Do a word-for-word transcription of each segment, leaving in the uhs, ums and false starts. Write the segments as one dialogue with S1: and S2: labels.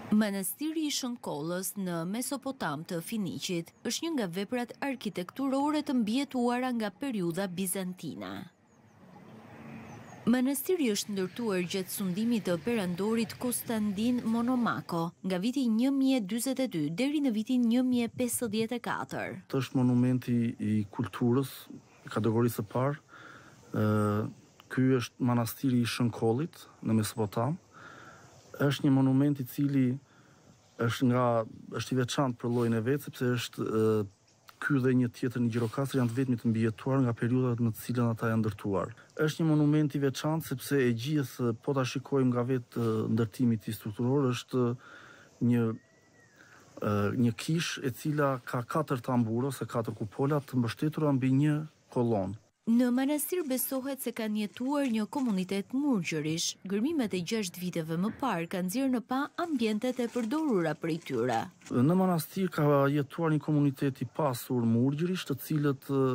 S1: Manastiri i Shënkollës në Mesopotam të Finiqit është një nga veprat arkitekturore të mbijetuara nga periudha bizantine. Manastiri është ndërtuar gjatë sundimit të perandorit Konstantin Monomako nga viti një mijë e dyzet e dy deri në vitin një mijë e pesëdhjetë e katër.
S2: Të është monumenti i kulturës, kategorisë së parë. Ky është manastiri i Shënkollit në Mesopotam. Është një monument i cili është nga është i veçantë për llojin e vet, sepse është e, ky dhe një tjetër në Gjirokastër janë të vetmit të mbijetuar nga periudhat në të cilën ata janë ndërtuar. Është një monument i veçantë sepse e gjithë, po ta shikojmë nga vetë ndërtimi i tij strukturor, është një e, një kishë e cila ka katër tambure ose katër kupola të mbështetura mbi një kolon.
S1: Në manastir besohet se kanë jetuar një komunitet murgjërish. Gërmimet e gjashtë viteve më parë kanë nxjerrë në pa ambientet e përdorura prej tyre.
S2: Në manastir ka jetuar një komunitet i pasur murgjërish, të cilët e,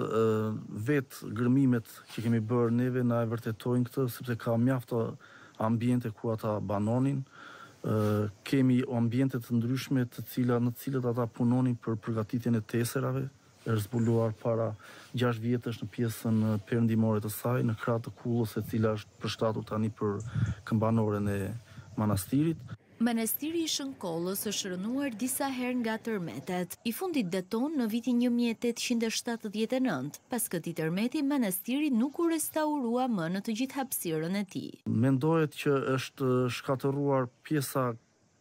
S2: vetë gërmimet që kemi bërë neve na e vërtetojnë këtë, sepse ka mjaft ambiente ku ata banonin. E, kemi ambiente të ndryshme të cilat në të cilët ata punonin për përgatitjen e teserave. Është zbuluar para gjashtë vjetësh në pjesën perëndimore të saj, në krah të kullës, e cila është përshtatur tani për këmbanoren e manastirit.
S1: Manastiri i Shënkollës është rënuar disa herë nga tërmetet. I fundit daton në vitin një mijë e tetëqind e shtatëdhjetë e nëntë. Pas këtij tërmeti, manastiri nuk u restaurua më në të gjithë hapësirën e tij.
S2: Mendohet që është shkatëruar pjesa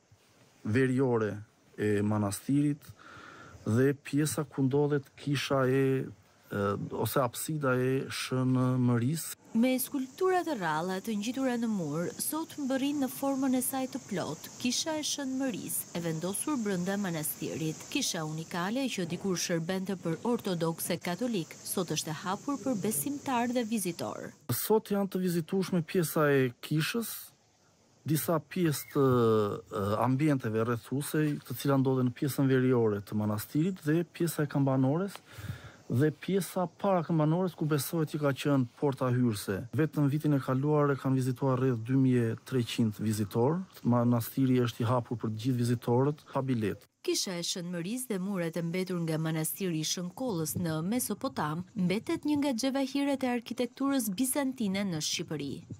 S2: veriore e manastirit dhe pjesa ku ndodhet kisha e, e ose apsida e Shënmërisë.
S1: Me skulptura të rralla të ngjitura në mur, sot mbërrin në formën e saj të plot, kisha e Shënmërisë, e vendosur brenda manastirit. Kisha unikale që dikur shërbente për ortodokse katolik, sot është e hapur për besimtar dhe vizitor.
S2: Sot janë të vizitueshme pjesa e kishës, disa pjesë të uh, ambienteve rrethuese, të cilat ndodhen në pjesën veriore të manastirit dhe pjesa e kambanores dhe pjesa para kambanores ku besohet që ka qenë porta hyrëse. Vetëm vitin e kaluar e kanë vizituar rreth dy mijë e treqind vizitor. Manastiri është i hapur për të gjithë vizitorët pa bilet.
S1: Kisha e Shënmërisë dhe muret e mbetur nga manastiri i Shënkollës në Mesopotam mbetet një nga xhevahiret e arkitekturës bizantine në Shqipëri.